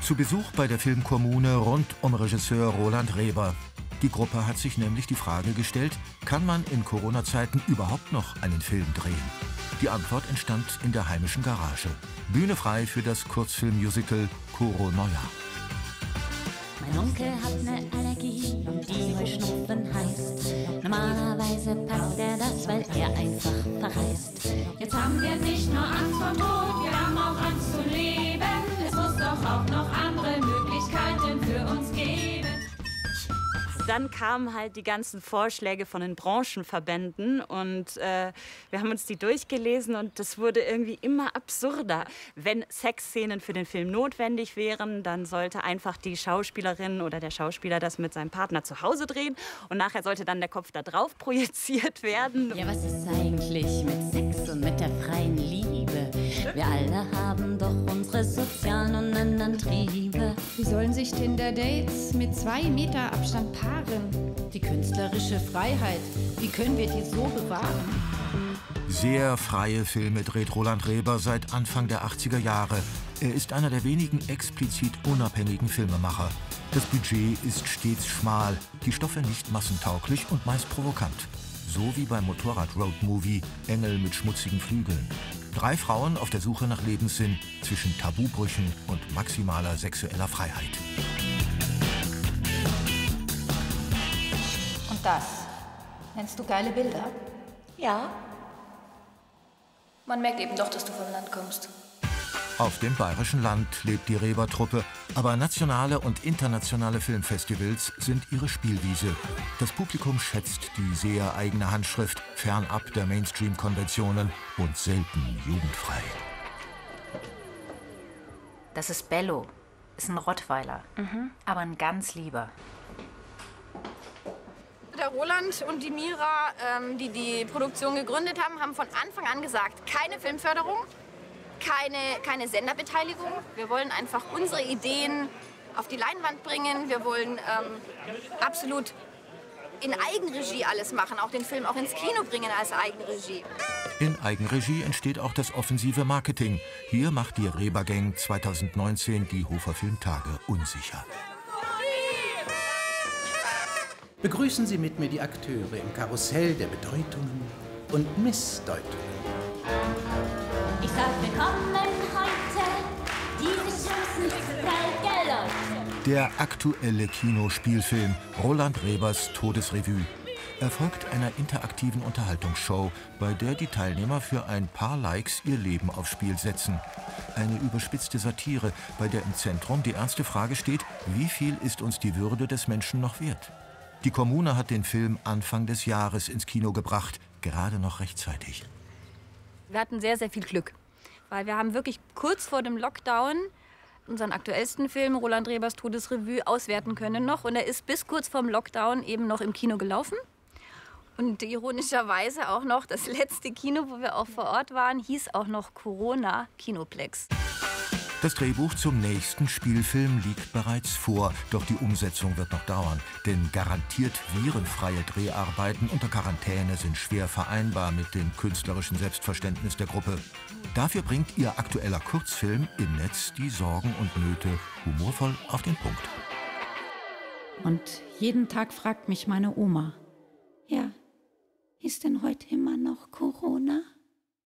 Zu Besuch bei der Filmkommune rund um Regisseur Roland Reber. Die Gruppe hat sich nämlich die Frage gestellt, kann man in Corona-Zeiten überhaupt noch einen Film drehen? Die Antwort entstand in der heimischen Garage. Bühne frei für das Kurzfilm-Musical Corona. Mein Onkel hat eine Allergie und die Heuschnupfen heißt. Normalerweise packt er das, weil er einfach verreist. Jetzt haben wir nicht nur Angst vor Tod, wir haben auch Angst zu leben. Es muss doch auch noch andere Möglichkeiten für uns geben. Dann kamen halt die ganzen Vorschläge von den Branchenverbänden und wir haben uns die durchgelesen und das wurde irgendwie immer absurder. Wenn Sexszenen für den Film notwendig wären, dann sollte einfach die Schauspielerin oder der Schauspieler das mit seinem Partner zu Hause drehen und nachher sollte dann der Kopf da drauf projiziert werden. Ja, was ist eigentlich mit Sex und mit der freien Liebe? Wir alle haben doch unsere sozialen und anderen Triebe. Wie sollen sich Tinder-Dates mit 2 Meter Abstand paaren? Die künstlerische Freiheit, wie können wir die so bewahren? Sehr freie Filme dreht Roland Reber seit Anfang der 80er Jahre. Er ist einer der wenigen explizit unabhängigen Filmemacher. Das Budget ist stets schmal, die Stoffe nicht massentauglich und meist provokant. So wie beim Motorrad-Road-Movie Engel mit schmutzigen Flügeln. 3 Frauen auf der Suche nach Lebenssinn zwischen Tabubrüchen und maximaler sexueller Freiheit. Und das nennst du geile Bilder? Ja. Man merkt eben doch, dass du vom Land kommst. Auf dem bayerischen Land lebt die Reber-Truppe, aber nationale und internationale Filmfestivals sind ihre Spielwiese. Das Publikum schätzt die sehr eigene Handschrift, fernab der Mainstream-Konventionen und selten jugendfrei. Das ist Bello. Ist ein Rottweiler. Aber ein ganz lieber. Der Roland und die Mira, die die Produktion gegründet haben, haben von Anfang an gesagt, keine Filmförderung, keine Senderbeteiligung. Wir wollen einfach unsere Ideen auf die Leinwand bringen. Wir wollen absolut in Eigenregie alles machen, auch den Film auch ins Kino bringen als Eigenregie. In Eigenregie entsteht auch das offensive Marketing. Hier macht die Reber Gang 2019 die Hofer Filmtage unsicher. Begrüßen Sie mit mir die Akteure im Karussell der Bedeutungen und Missdeutungen. Ich sag willkommen heute, diese großen Leute. Der aktuelle Kinospielfilm Roland Rebers Todesrevue erfolgt einer interaktiven Unterhaltungsshow, bei der die Teilnehmer für ein paar Likes ihr Leben aufs Spiel setzen. Eine überspitzte Satire, bei der im Zentrum die ernste Frage steht, wie viel ist uns die Würde des Menschen noch wert? Die Kommune hat den Film Anfang des Jahres ins Kino gebracht, gerade noch rechtzeitig. Wir hatten sehr, sehr viel Glück, weil wir haben wirklich kurz vor dem Lockdown unseren aktuellsten Film, Roland Rebers Todesrevue, auswerten können noch. Und er ist bis kurz vorm Lockdown eben noch im Kino gelaufen. Und ironischerweise auch noch das letzte Kino, wo wir auch vor Ort waren, hieß auch noch Corona Kinoplex. Das Drehbuch zum nächsten Spielfilm liegt bereits vor, doch die Umsetzung wird noch dauern. Denn garantiert virenfreie Dreharbeiten unter Quarantäne sind schwer vereinbar mit dem künstlerischen Selbstverständnis der Gruppe. Dafür bringt ihr aktueller Kurzfilm im Netz die Sorgen und Nöte humorvoll auf den Punkt. Und jeden Tag fragt mich meine Oma, ja, ist denn heute immer noch Corona?